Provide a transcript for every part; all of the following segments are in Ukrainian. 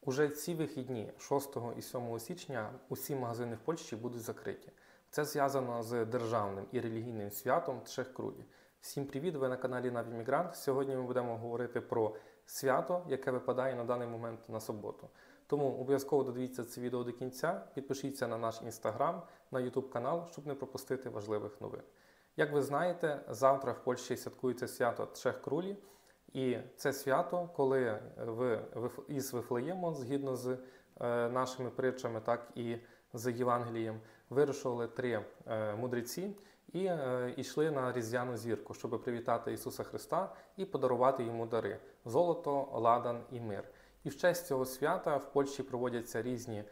Уже ці вихідні 6 і 7 січня усі магазини в Польщі будуть закриті. Це зв'язано з державним і релігійним святом Trzech Króli. Всім привіт! Ви на каналі Навімігрант. Сьогодні ми будемо говорити про свято, яке випадає на даний момент на суботу. Тому обов'язково додивіться це відео до кінця, підпишіться на наш інстаграм, на YouTube канал, щоб не пропустити важливих новин. Як ви знаєте, завтра в Польщі святкується свято Trzech Króli. І це свято, коли із Вифлеєму, згідно з нашими притчами, так і з Євангелієм, вирушували три мудреці і йшли на різдвяну зірку, щоб привітати Ісуса Христа і подарувати йому дари – золото, ладан і мир. І в честь цього свята в Польщі проводяться різні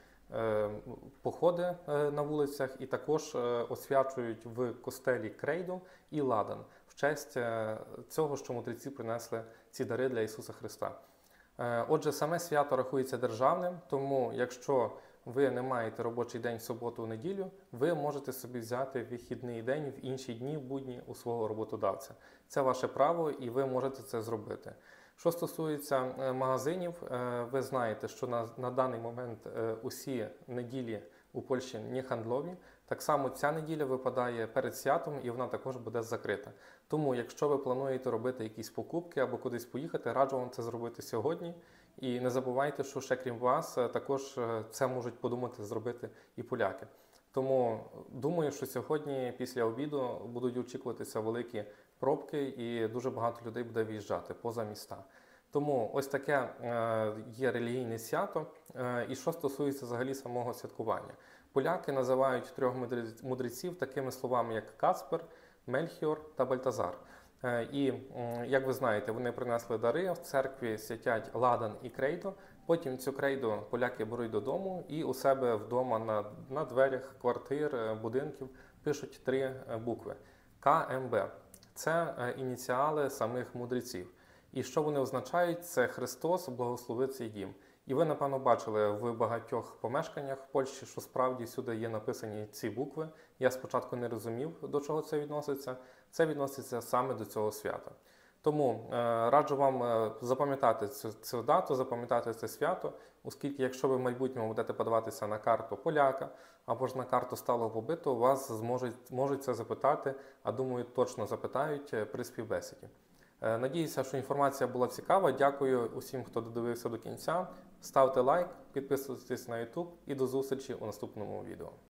походи на вулицях і також освячують в костелі крейду і ладан в честь цього, що мудреці принесли ці дари для Ісуса Христа. Отже, саме свято рахується державним, тому якщо ви не маєте робочий день в суботу-неділю, ви можете собі взяти вихідний день в інші дні, в будні у свого роботодавця. Це ваше право і ви можете це зробити. Що стосується магазинів, ви знаєте, що на даний момент усі неділі у Польщі не хандлові. Так само ця неділя випадає перед святом і вона також буде закрита. Тому, якщо ви плануєте робити якісь покупки або кудись поїхати, раджу вам це зробити сьогодні. І не забувайте, що ще крім вас, також це можуть подумати зробити і поляки. Тому думаю, що сьогодні після обіду будуть очікуватися великі пробки і дуже багато людей буде виїжджати поза міста. Тому ось таке є релігійне свято. І що стосується взагалі самого святкування. Поляки називають трьох мудреців такими словами, як Кацпер, Мельхіор та Бальтазар. І, як ви знаєте, вони принесли дари, в церкві святять ладан і крейдо. Потім цю крейду поляки беруть додому і у себе вдома на дверях квартир, будинків пишуть три букви – КМБ. Це ініціали самих мудреців. І що вони означають? Це Христос благослови цей дім. І ви, напевно, бачили в багатьох помешканнях в Польщі, що справді сюди є написані ці букви. Я спочатку не розумів, до чого це відноситься. Це відноситься саме до цього свята. Тому раджу вам запам'ятати цю дату, запам'ятати це свято, оскільки якщо ви в майбутньому будете подаватися на карту поляка або ж на карту сталого побиту, вас можуть це запитати, а думаю, точно запитають при співбесіді. Надіюся, що інформація була цікава. Дякую усім, хто додивився до кінця. Ставте лайк, підписуйтесь на YouTube і до зустрічі у наступному відео.